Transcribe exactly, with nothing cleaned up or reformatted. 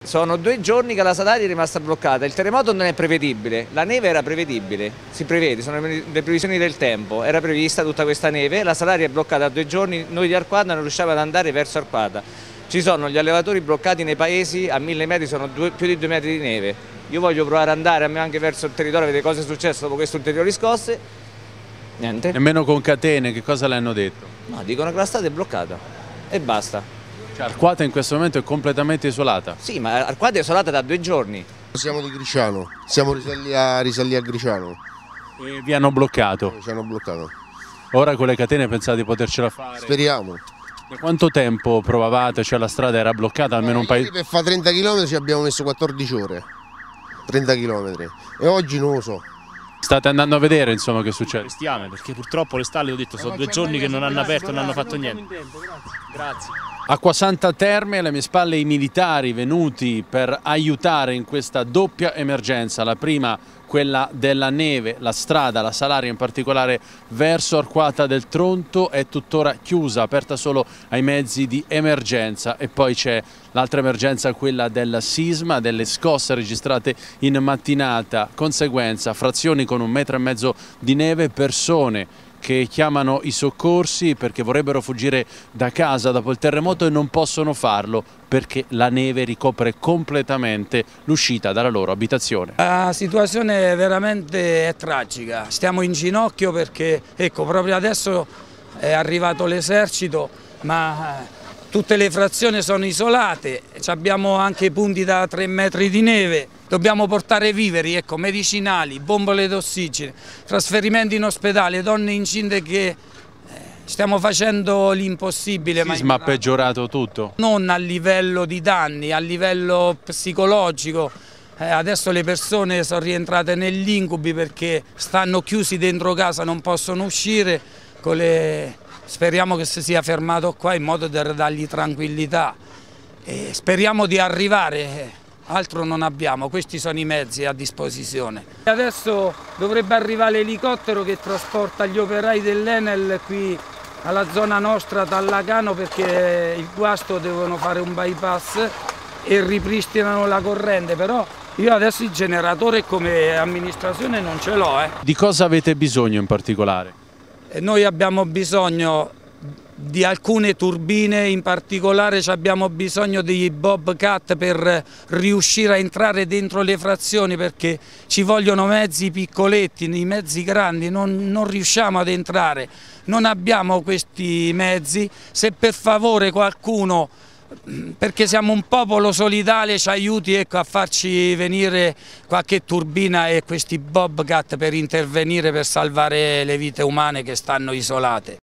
Sono due giorni che la Salaria è rimasta bloccata, il terremoto non è prevedibile, la neve era prevedibile, si prevede, sono le previsioni del tempo, era prevista tutta questa neve, la Salaria è bloccata da due giorni, noi di Arquata non riusciamo ad andare verso Arquata. Ci sono gli allevatori bloccati nei paesi, a mille metri sono due, più di due metri di neve. Io voglio provare ad andare anche verso il territorio, vedere cosa è successo dopo queste ulteriori scosse, niente. Nemmeno con catene, che cosa le hanno detto? No, dicono che la strada è bloccata e basta. Cioè, Arquata in questo momento è completamente isolata? Sì, ma Arquata è isolata da due giorni. Siamo di Griciano, siamo risaliti a, risaliti a Griciano. E vi hanno bloccato? Ci hanno bloccato. Ora con le catene pensate di potercela fare? Speriamo. Da quanto tempo provavate? Cioè la strada era bloccata almeno un paio? Per fare trenta chilometri ci abbiamo messo quattordici ore. trenta chilometri. E oggi non lo so. State andando a vedere insomma che succede? Bestiame, perché purtroppo le stalle, ho detto, sono due giorni che non hanno aperto, non hanno fatto niente. Grazie. Acquasanta Terme, alle mie spalle i militari venuti per aiutare in questa doppia emergenza, la prima quella della neve, la strada, la Salaria in particolare verso Arquata del Tronto è tuttora chiusa, aperta solo ai mezzi di emergenza, e poi c'è l'altra emergenza, quella del sisma, delle scosse registrate in mattinata, conseguenza frazioni con un metro e mezzo di neve, persone che chiamano i soccorsi perché vorrebbero fuggire da casa dopo il terremoto e non possono farlo perché la neve ricopre completamente l'uscita dalla loro abitazione. La situazione veramente è tragica, stiamo in ginocchio perché ecco, proprio adesso è arrivato l'esercito, ma tutte le frazioni sono isolate, abbiamo anche punti da tre metri di neve, dobbiamo portare viveri, ecco, medicinali, bombole d'ossigeno, trasferimenti in ospedale, donne incinte che stiamo facendo l'impossibile. Il sisma ha peggiorato tutto? Non a livello di danni, a livello psicologico. Eh, adesso le persone sono rientrate negli incubi perché stanno chiusi dentro casa, non possono uscire. Con le... Speriamo che si sia fermato qua in modo da dargli tranquillità. E speriamo di arrivare, altro non abbiamo, questi sono i mezzi a disposizione. Adesso dovrebbe arrivare l'elicottero che trasporta gli operai dell'Enel qui alla zona nostra Tallacano perché il guasto devono fare un bypass e ripristinano la corrente, però io adesso il generatore come amministrazione non ce l'ho. Eh. Di cosa avete bisogno in particolare? Noi abbiamo bisogno di alcune turbine, in particolare abbiamo bisogno dei bobcat per riuscire a entrare dentro le frazioni perché ci vogliono mezzi piccoletti, i mezzi grandi non, non riusciamo ad entrare, non abbiamo questi mezzi. Se per favore qualcuno, perché siamo un popolo solidale, ci aiuti ecco, a farci venire qualche turbina e questi bobcat per intervenire per salvare le vite umane che stanno isolate.